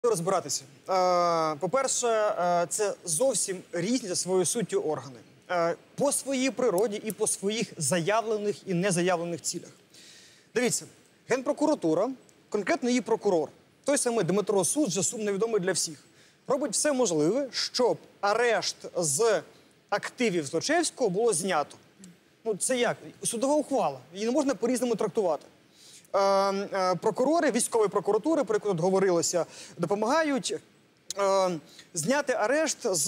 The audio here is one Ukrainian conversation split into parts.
Розбиратися. По-перше, це зовсім різні за своєю суттю органи. По своїй природі і по своїх заявлених і незаявлених цілях. Дивіться, Генпрокуратура, конкретно її прокурор, той самий Дмитро Суджа, сумно відомий для всіх, робить все можливе, щоб арешт з активів Злочевського було знято. Ну, це як? Судова ухвала. Її не можна по-різному трактувати. Прокурори, військової прокуратури, про яку тут говорилося, допомагають зняти арешт з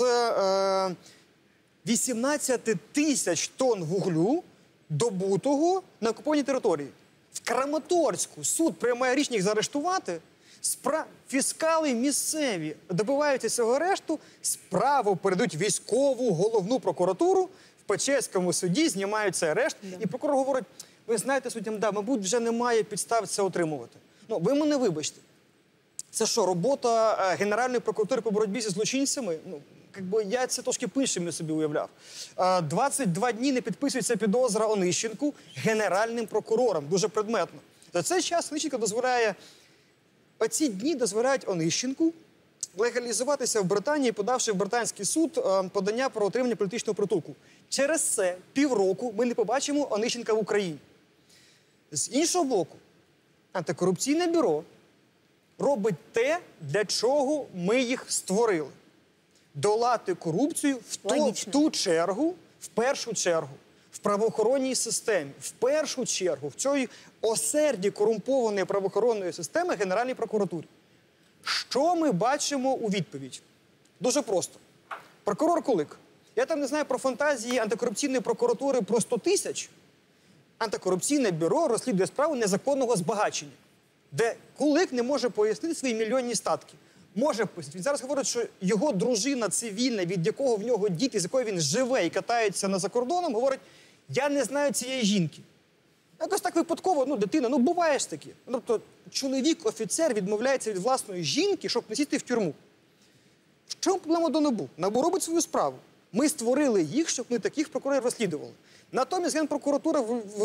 18 тисяч тонн вуглю, добутого на окупованій території. В Краматорську суд приймає рішення їх заарештувати, фіскали місцеві добиваються цього арешту, справу передають військову головну прокуратуру, в Печерському суді знімають цей арешт, і прокурор говорить: ви знаєте, суддям, мабуть, вже немає підстав це отримувати. Ну, ви мене вибачте. Це що, робота Генеральної прокуратури по боротьбі зі злочинцями? Ну, я це трошки по-іншому собі уявляв. 22 дні не підписується підозра Онищенку генеральним прокурором. Дуже предметно. За цей час Онищенко дозволяє, оці дні дозволяють Онищенку легалізуватися в Британії, подавши в британський суд подання про отримання політичного притулку. Через це півроку ми не побачимо Онищенка в Україні. З іншого боку, антикорупційне бюро робить те, для чого ми їх створили. Долати корупцію в ту чергу, в першу чергу, в правоохоронній системі, в першу чергу, в цій осерді корумпованої правоохоронної системи Генеральній прокуратурі. Що ми бачимо у відповідь? Дуже просто. Прокурор Кулик. Я там не знаю про фантазії антикорупційної прокуратури про 100 тисяч. Антикорупційне бюро розслідує справу незаконного збагачення, де Кулик не може пояснити свої мільйонні статки. Може пояснити. Він зараз говорить, що його дружина цивільна, від якого в нього діти, з якою він живе і катається за кордоном, говорить: я не знаю цієї жінки. Якось так випадково, дитина, буває ж таки. Тобто чоловік-офіцер відмовляється від власної жінки, щоб не сісти в тюрму. В чому проблема до НАБУ? НАБУ робить свою справу. Ми створили їх, щоб ми таких прокурорів розслідували. Натомість Генпрокуратура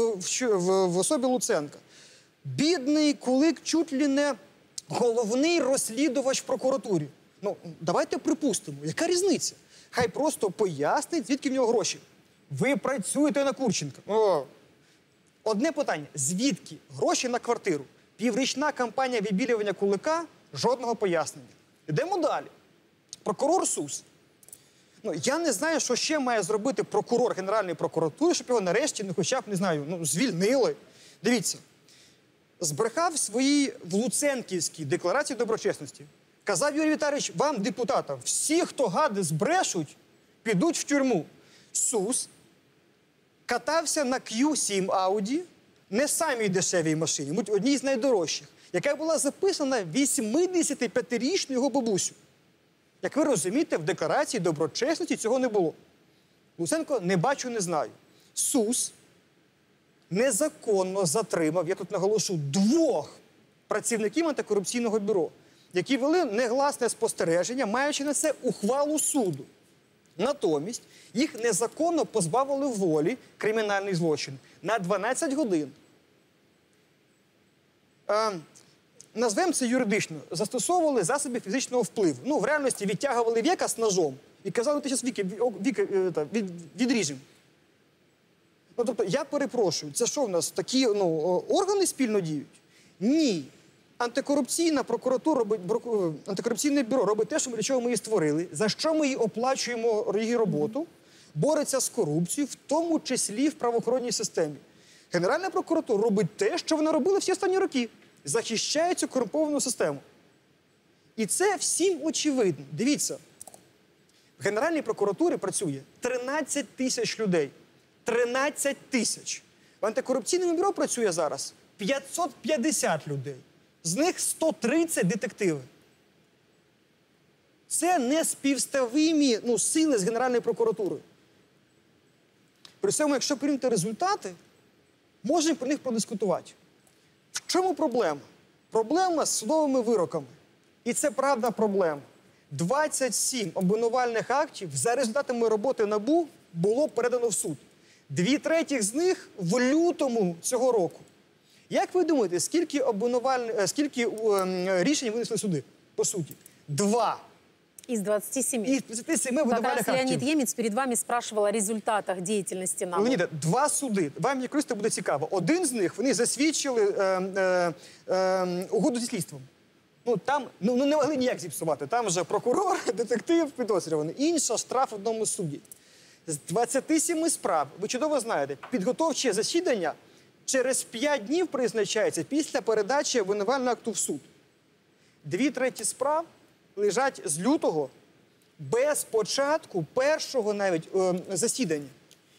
в особі Луценка. Бідний Кулик чуть ли не головний розслідувач в прокуратурі. Давайте припустимо, яка різниця? Хай просто пояснить, звідки в нього гроші. Ви працюєте на Курченка. Одне питання. Звідки гроші на квартиру? Піврічна кампанія вибілювання Кулика – жодного пояснення. Йдемо далі. Прокурор Сус. Я не знаю, що ще має зробити прокурор Генеральної прокуратури, щоб його нарешті, хоча б, не знаю, звільнили. Дивіться. Збрехав в своїй Луценківській декларації доброчесності. Казав Юрій Віталійович вам, депутатам: всі, хто гади збрешуть, підуть в тюрму. Сус катався на Q7 Audi, не самій дешевій машині, мабуть, одній з найдорожчих, яка була записана 85-річну його бабусю. Як ви розумієте, в декларації доброчесності цього не було. Луценко не бачу, не знаю. Сус незаконно затримав, я тут наголошу, 2 працівників антикорупційного бюро, які вели негласне спостереження, маючи на це ухвалу суду. Натомість їх незаконно позбавили волі, кримінальний злочин, на 12 годин. Назвемо це юридично. Застосовували засоби фізичного впливу. В реальності відтягували века з ножом і казали: ти зараз відріжемо. Тобто, я перепрошую, це що в нас, такі органи спільно діють? Ні. Антикорупційна прокуратура, антикорупційне бюро робить те, для чого ми її створили, за що ми її оплачуємо її роботу, бореться з корупцією, в тому числі в правоохоронній системі. Генеральна прокуратура робить те, що вона робила всі останні роки. Захищає цю корумповану систему. І це всім очевидно. Дивіться, в Генеральній прокуратурі працює 13 тисяч людей. 13 тисяч. В антикорупційному бюро працює зараз 550 людей. З них 130 детективи. Це неспівставимі сили з Генеральною прокуратурою. При цьому, якщо прийняти результати, можемо про них продискутувати. В чому проблема? Проблема з судовими вироками. І це правда проблема. 27 обвинувальних актів за результатами роботи НАБУ було передано в суд. 2/3 з них в лютому цього року. Як ви думаєте, скільки рішень винесли суди? по суті. 2. Из 27. Із 27 Как видавальних раз Леонид актів. Емец перед вами спрашивал о результатах деятельности НАБУ. Леоніде, 2 суди. Вам, як юристу, буде цікаво. Один з них, вони засвідчили угоду зі слідством. Ну, там не могли ніяк зіпсувати. Там вже прокурор, детектив, підозрюваний. Інша штраф одному судді. З 27 справ, ви чудово знаєте, підготовче засідання через 5 днів призначається після передачі обвинувального акту в суд. 2/3 справ лежать з лютого без початку першого навіть засідання.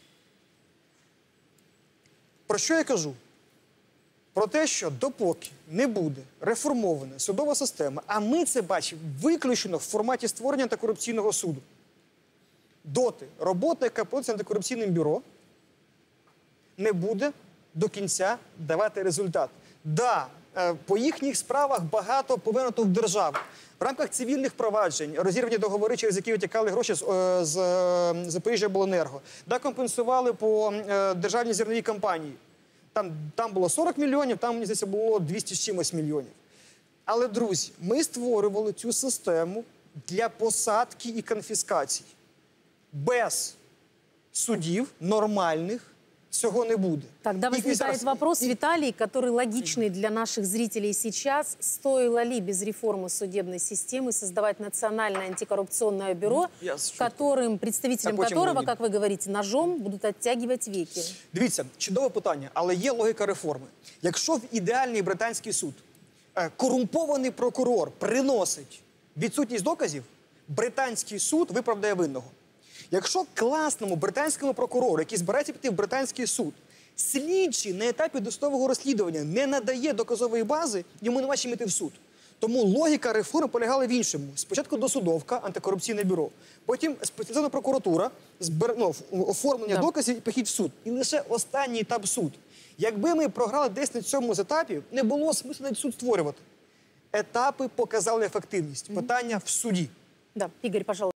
Про що я кажу? Про те, що допоки не буде реформована судова система, а ми це бачимо виключно в форматі створення антикорупційного суду, доти робота, яка проводиться антикорупційним бюро, не буде до кінця давати результат. Да, по їхніх справах багато повернуто в державу. В рамках цивільних проваджень, розірвані договори, через які витікали гроші з Запоріжжяобленерго. Да, компенсували по державній зерновій компанії. Там було 40 мільйонів, там, мені здається, було 200 з чимось мільйонів. Але, друзі, ми створювали цю систему для посадки і конфіскації. Без судів нормальних цього не буде. Тогда возникает вопрос, Виталий, который логичный для наших зрителей сейчас. Стоило ли без реформы судебной системы создавать национальное антикоррупционное бюро, представителям которого, как вы говорите, ножом будут оттягивать веки? Дивіться, чудове питання, але є логіка реформи. Якщо в ідеальний британський суд корумпований прокурор приносить відсутність доказів, британський суд виправдає винного. Якщо класному британському прокурору, який збирається піти в британський суд, слідчий на етапі досудового розслідування не надає доказової бази, йому нема чим іти в суд. Тому логіка реформи полягала в іншому. Спочатку досудовка, антикорупційне бюро, потім спеціалізована прокуратура, оформлення доказів і похід в суд. І лише останній етап суд. Якби ми програли десь на цьому етапі, не було смислу навіть суд створювати. Етапи показали ефективність. Питання в суді. Да, Игорь, пожалуйста.